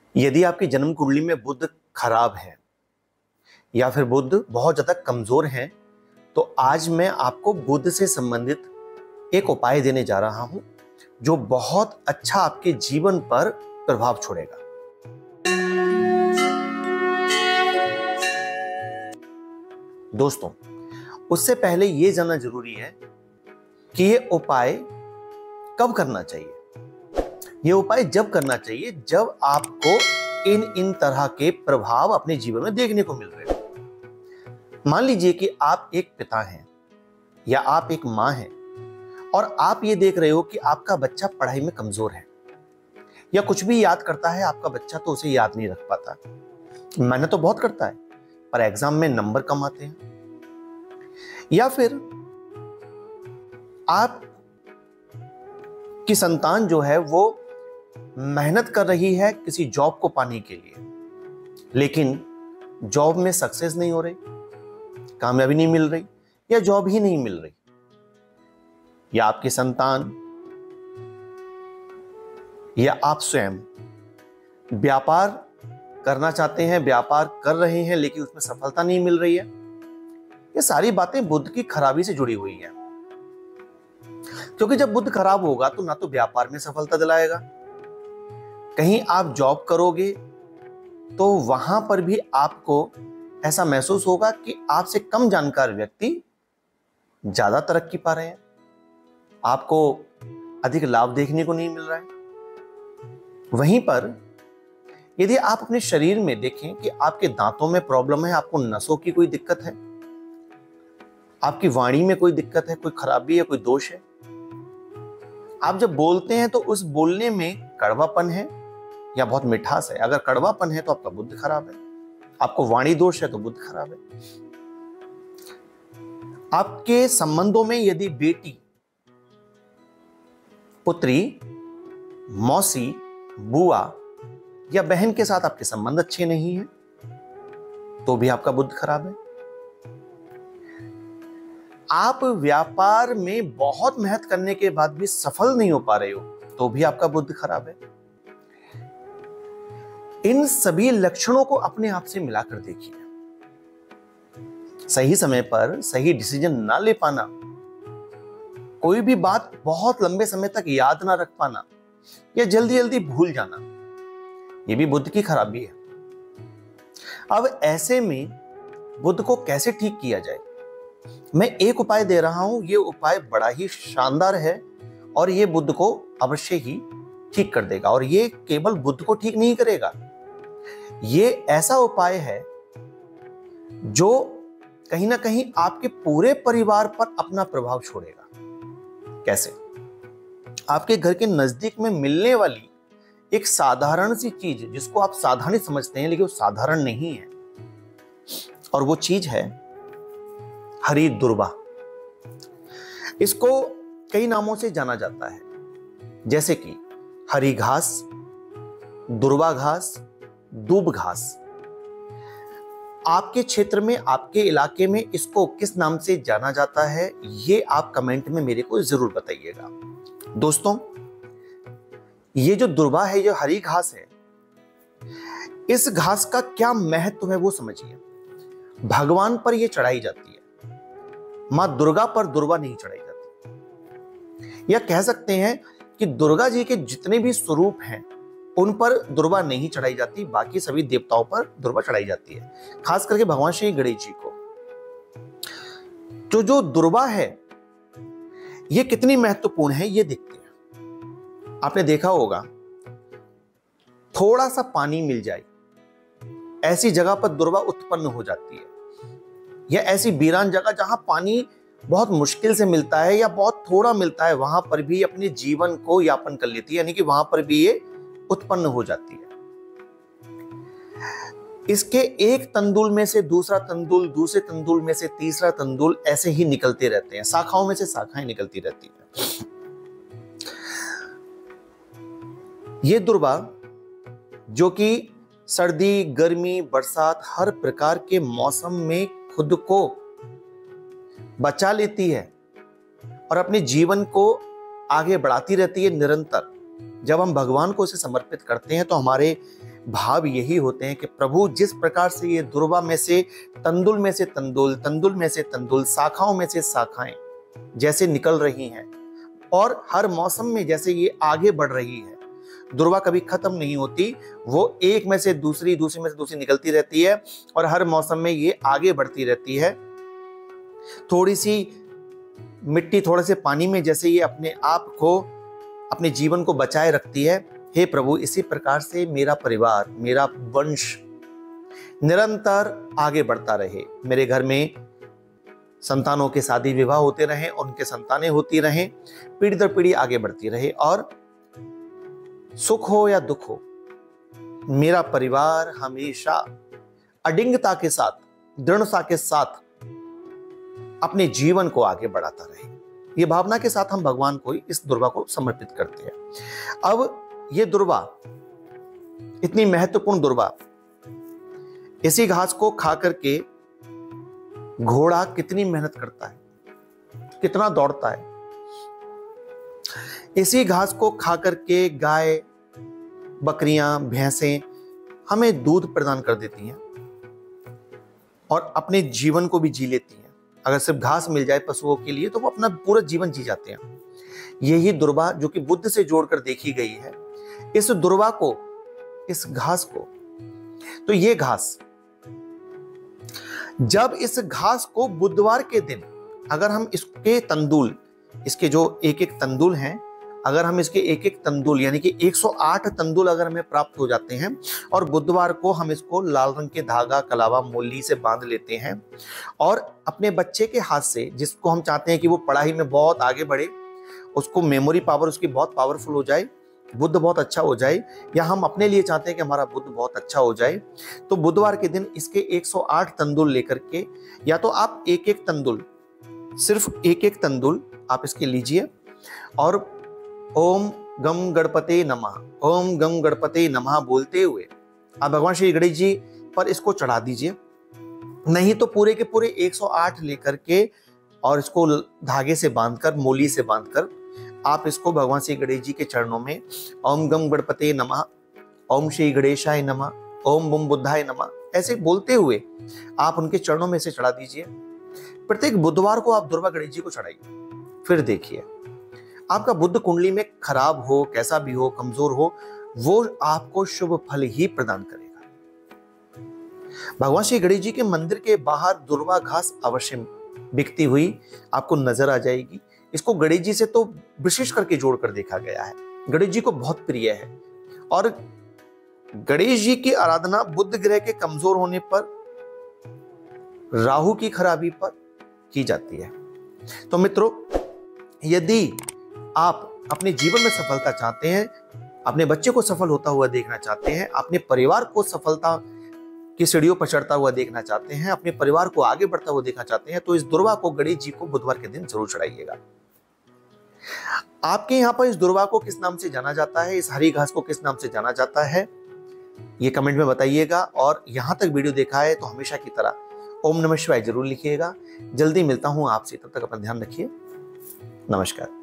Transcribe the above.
यदि आपकी जन्म कुंडली में बुध खराब है या फिर बुध बहुत ज्यादा कमजोर है, तो आज मैं आपको बुध से संबंधित एक उपाय देने जा रहा हूं जो बहुत अच्छा आपके जीवन पर प्रभाव छोड़ेगा। दोस्तों, उससे पहले यह जानना जरूरी है कि यह उपाय कब करना चाहिए। यह उपाय जब करना चाहिए जब आपको इन तरह के प्रभाव अपने जीवन में देखने को मिल रहे हो। मान लीजिए कि आप एक पिता हैं या आप एक मां हैं और आप ये देख रहे हो कि आपका बच्चा पढ़ाई में कमजोर है या कुछ भी याद करता है आपका बच्चा तो उसे याद नहीं रख पाता। मेहनत तो बहुत करता है पर एग्जाम में नंबर कम आते हैं। या फिर आप की संतान जो है वो मेहनत कर रही है किसी जॉब को पाने के लिए, लेकिन जॉब में सक्सेस नहीं हो रही, कामयाबी नहीं मिल रही या जॉब ही नहीं मिल रही। या आपकी संतान या आप स्वयं व्यापार करना चाहते हैं, व्यापार कर रहे हैं लेकिन उसमें सफलता नहीं मिल रही है। ये सारी बातें बुध की खराबी से जुड़ी हुई हैं, क्योंकि जब बुध खराब होगा तो ना तो व्यापार में सफलता दिलाएगा, कहीं आप जॉब करोगे तो वहां पर भी आपको ऐसा महसूस होगा कि आपसे कम जानकार व्यक्ति ज्यादा तरक्की पा रहे हैं, आपको अधिक लाभ देखने को नहीं मिल रहा है। वहीं पर यदि आप अपने शरीर में देखें कि आपके दांतों में प्रॉब्लम है, आपको नसों की कोई दिक्कत है, आपकी वाणी में कोई दिक्कत है, कोई खराबी है, कोई दोष है, आप जब बोलते हैं तो उस बोलने में कड़वापन है या बहुत मिठास है। अगर कड़वापन है तो आपका बुध खराब है, आपको वाणी दोष है तो बुध खराब है। आपके संबंधों में यदि बेटी, पुत्री, मौसी, बुआ या बहन के साथ आपके संबंध अच्छे नहीं हैं तो भी आपका बुध खराब है। आप व्यापार में बहुत मेहनत करने के बाद भी सफल नहीं हो पा रहे हो तो भी आपका बुध खराब है। इन सभी लक्षणों को अपने आप से मिलाकर देखिए। सही समय पर सही डिसीजन ना ले पाना, कोई भी बात बहुत लंबे समय तक याद ना रख पाना या जल्दी जल्दी भूल जाना, यह भी बुध की खराबी है। अब ऐसे में बुध को कैसे ठीक किया जाए, मैं एक उपाय दे रहा हूं। यह उपाय बड़ा ही शानदार है और यह बुध को अवश्य ही ठीक कर देगा। और यह केवल बुध को ठीक नहीं करेगा, यह ऐसा उपाय है जो कहीं ना कहीं आपके पूरे परिवार पर अपना प्रभाव छोड़ेगा। कैसे? आपके घर के नजदीक में मिलने वाली एक साधारण सी चीज जिसको आप साधारण समझते हैं लेकिन वो साधारण नहीं है, और वो चीज है हरी दुर्वा। इसको कई नामों से जाना जाता है, जैसे कि हरी घास, दुर्वा घास, दूब घास। आपके क्षेत्र में, आपके इलाके में इसको किस नाम से जाना जाता है, ये आप कमेंट में मेरे को जरूर बताइएगा। दोस्तों, ये जो दुर्वा है, ये हरी घास है, इस घास का क्या महत्व है वो समझिए। भगवान पर यह चढ़ाई जाती है, मां दुर्गा पर दुर्वा नहीं चढ़ाई जाती। या कह सकते हैं कि दुर्गा जी के जितने भी स्वरूप हैं उन पर दुर्वा नहीं चढ़ाई जाती, बाकी सभी देवताओं पर दुर्वा चढ़ाई जाती है, खास करके भगवान श्री गणेश जी को। तो जो दुर्वा है ये कितनी महत्वपूर्ण है ये देखते हैं। आपने देखा होगा, थोड़ा सा पानी मिल जाए ऐसी जगह पर दुर्वा उत्पन्न हो जाती है, या ऐसी वीरान जगह जहां पानी बहुत मुश्किल से मिलता है या बहुत थोड़ा मिलता है, वहां पर भी अपने जीवन को यापन कर लेती है, यानी कि वहां पर भी ये उत्पन्न हो जाती है। इसके एक तंदुल में से दूसरा तंदुल, दूसरे तंदुल में से तीसरा तंदुल, ऐसे ही निकलते रहते हैं, शाखाओं में से शाखाएं निकलती रहती हैं। ये दुर्वा जो कि सर्दी, गर्मी, बरसात, हर प्रकार के मौसम में खुद को बचा लेती है और अपने जीवन को आगे बढ़ाती रहती है निरंतर। जब हम भगवान को इसे समर्पित करते हैं तो हमारे भाव यही होते हैं कि प्रभु जिस प्रकार से ये दुर्वा में से तंदुल में से तंदुल, तंदुल में से तंदुल, शाखाओं में से शाखाएं जैसे निकल रही हैं और हर मौसम में जैसे ये आगे बढ़ रही है, दुर्वा कभी खत्म नहीं होती, वो एक में से दूसरी, दूसरी में से दूसरी निकलती रहती है और हर मौसम में ये आगे बढ़ती रहती है। थोड़ी सी मिट्टी, थोड़े से पानी में जैसे ये अपने आप को, अपने जीवन को बचाए रखती है, हे प्रभु इसी प्रकार से मेरा परिवार, मेरा वंश निरंतर आगे बढ़ता रहे। मेरे घर में संतानों के शादी विवाह होते रहें, उनके संतानें होती रहें, पीढ़ी दर पीढ़ी आगे बढ़ती रहे और सुख हो या दुख हो, मेरा परिवार हमेशा अडिंगता के साथ, दृढ़ता के साथ अपने जीवन को आगे बढ़ाता रहे। ये भावना के साथ हम भगवान को इस दुर्वा को समर्पित करते हैं। अब ये दुर्वा, इतनी महत्वपूर्ण दुर्वा, इसी घास को खा करके घोड़ा कितनी मेहनत करता है, कितना दौड़ता है। इसी घास को खा करके गाय, बकरियां, भैंसें हमें दूध प्रदान कर देती हैं और अपने जीवन को भी जी लेती हैं। अगर सिर्फ घास मिल जाए पशुओं के लिए तो वो अपना पूरा जीवन जी जाते हैं। यही दुर्वा जो कि बुद्ध से जोड़कर देखी गई है, इस दुर्वा को, इस घास को, तो ये घास, जब इस घास को बुधवार के दिन अगर हम इसके तंदुल, इसके जो एक एक तंदुल हैं, अगर हम इसके एक एक तंदुल यानी कि 108 तंदुल अगर हमें प्राप्त हो जाते हैं और बुधवार को हम इसको लाल रंग के धागा, कलावा, मोली से बांध लेते हैं और अपने बच्चे के हाथ से, जिसको हम चाहते हैं कि वो पढ़ाई में बहुत आगे बढ़े, उसको मेमोरी पावर उसकी बहुत पावरफुल हो जाए, बुद्ध बहुत अच्छा हो जाए, या हम अपने लिए चाहते हैं कि हमारा बुद्ध बहुत अच्छा हो जाए, तो बुधवार के दिन इसके 108 तंदुल लेकर के, या तो आप एक एक तंदुल, सिर्फ एक एक तंदुल आप इसके लीजिए और ओम गम गणपते नमः, ओम गम गणपते नमः बोलते हुए आप भगवान श्री गणेश जी पर इसको चढ़ा दीजिए। नहीं तो पूरे के पूरे 108 लेकर के और इसको धागे से बांधकर, मोली से बांधकर आप इसको भगवान श्री गणेश जी के चरणों में ओम गम गणपते नमः, ओम श्री गणेशाय नमः, ओम बम बुद्धाय नमः ऐसे बोलते हुए आप उनके चरणों में से चढ़ा दीजिए। प्रत्येक बुधवार को आप दुर्वा गणेश जी को चढ़ाइए। फिर देखिए आपका बुद्ध कुंडली में खराब हो, कैसा भी हो, कमजोर हो, वो आपको शुभ फल ही प्रदान करेगा। भगवान श्री गणेश जी के मंदिर के बाहर दुर्वा घास अवश्य बिकती हुई आपको नजर आ जाएगी। इसको गणेश जी से तो विशेष करके जोड़कर देखा गया है, गणेश जी को बहुत प्रिय है और गणेश जी की आराधना बुध ग्रह के कमजोर होने पर, राहु की खराबी पर की जाती है। तो मित्रों, यदि आप अपने जीवन में सफलता चाहते हैं, अपने बच्चे को सफल होता हुआ देखना चाहते हैं, अपने परिवार को सफलता की सीढ़ियों पर चढ़ता हुआ देखना चाहते हैं, अपने परिवार को आगे बढ़ता हुआ देखना चाहते हैं, तो इस दुर्वा को गणेश जी को बुधवार के दिन जरूर चढ़ाइएगा। आपके यहाँ पर इस दुर्वा को किस नाम से जाना जाता है, इस हरी घास को किस नाम से जाना जाता है, ये कमेंट में बताइएगा। और यहां तक वीडियो देखा है तो हमेशा की तरह ओम नमः शिवाय जरूर लिखिएगा। जल्दी मिलता हूं आपसे, तब तक अपना ध्यान रखिए। नमस्कार।